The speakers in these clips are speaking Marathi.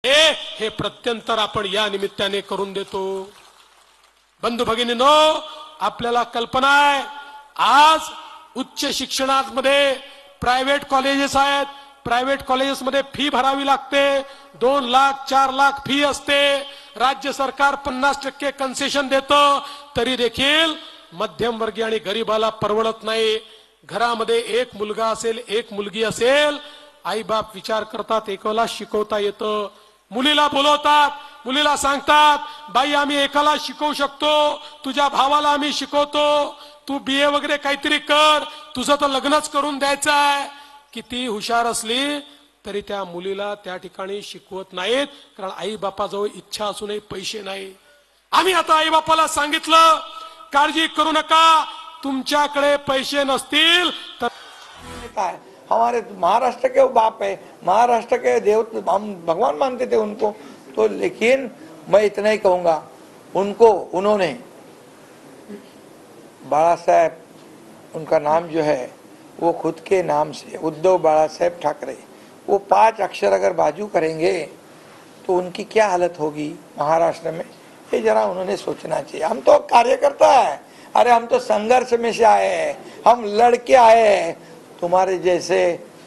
हे प्रत्यंतर आपण या निमित्ताने करून देतो। बंधू भगिनींनो, आपल्याला कल्पना आहे आज उच्च शिक्षणामध्ये प्रायव्हेट कॉलेजेस आहेत, प्रायव्हेट कॉलेजेस मध्ये फी भरावी लागते, 2 लाख 4 लाख फी असते, राज्य सरकार 50% कन्सेशन देतं, तरी देखील मध्यमवर्गीय आणि गरीबाला परवडत नाही। घरामध्ये एक मुलगा असेल एक मुलगी असेल, आई बाप विचार करतात एकाला शिकवता येतं, मुलीला बोलवतात, मुलीला सांगतात बाई आम्ही एकाला शिकवू शकतो, तुझ्या भावाला आम्ही शिकवतो, तू बीए वगैरे काहीतरी कर, तुझं तर लग्नच करून द्यायचं आहे। किती हुशार असली तरी त्या मुलीला त्या ठिकाणी शिकवत नाहीत, कारण आई बापाजवळ इच्छा असूनही पैसे नाही। आम्ही आता आई बापाला सांगितलं काळजी करू नका, तुमच्याकडे पैसे नसतील तर काय, हमारे महाराष्ट्र के वो बाप है, महाराष्ट्र के देव, हम भगवान मानते थे उनको तो। लेकिन मैं इतना ही कहूंगा उनको, उन्होंने बाला साहेब, उनका नाम जो है वो खुद के नाम से उद्धव बाला साहेब ठाकरे, वो 5 अक्षर अगर बाजू करेंगे तो उनकी क्या हालत होगी महाराष्ट्र में, ये जरा उन्होंने सोचना चाहिए। हम तो कार्यकर्ता है, अरे हम तो संघर्ष में से आए हैं, हम लड़के आए हैं, तुम्हारे जैसे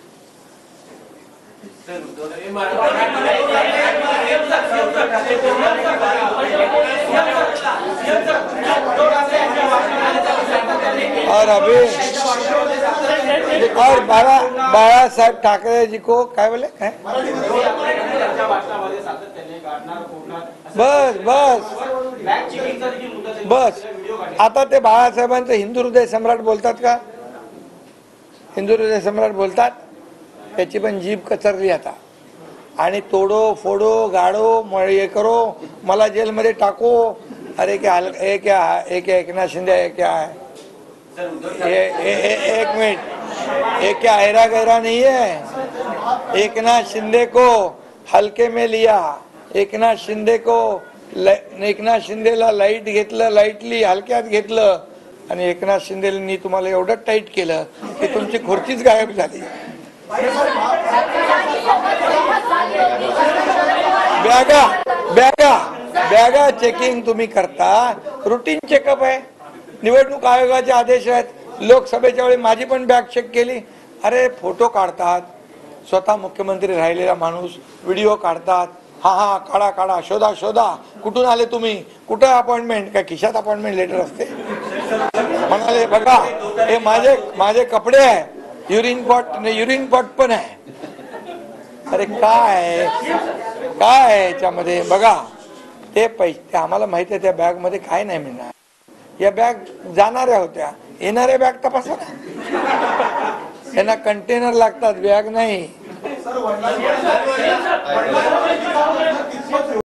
और अभी और बाला साहेब ठाकरे जी को काय बोले है? बस बस बस आता ते बाळासाहेबांचं हिंदू हृदय सम्राट बोलतात का? हिंदू हृदय सम्राट बोलतात, त्याची पण जीभ कचरली आता। आणि तोडो फोडो गाडो हे करो, मला जेलमध्ये टाको, अरे क्या एकनाथ शिंदे है क्या है? एक मिनट, ये क्या ऐरा गैरा नहीं है। एकनाथ शिंदे को हलके में लिया, एकनाथ शिंदेला लाईट घेतलं, लाईटली हलक्यात घेतलं, आणि एकनाथ शिंदेनी तुम्हाला एवढं टाईट केलं की तुमची खुर्चीच गायब झाली। बॅगा चेकिंग तुम्ही करता, रुटीन चेकअप आहे, निवडणूक आयोगाचे आदेश आहेत। लोकसभेच्या वेळी माझी पण बॅग चेक केली, अरे फोटो काढतात, स्वतः मुख्यमंत्री राहिलेला माणूस व्हिडिओ काढतात, हा काढा काढा, शोधा शोधा, कुठून आले तुम्ही, कुठे अपॉइंटमेंट, काय खिशात अपॉइंटमेंट लेटर असते? म्हणाले बघा हे माझे कपडे आहे, युरिन पॉट पण आहे। अरे काय याच्यामध्ये बघा, ते पैसे आम्हाला माहिती आहे, त्या बॅग मध्ये काय नाही मिळणार। या बॅग जाणाऱ्या होत्या, येणाऱ्या बॅग तपासा ना, त्यांना कंटेनर लागतात, बॅग नाही।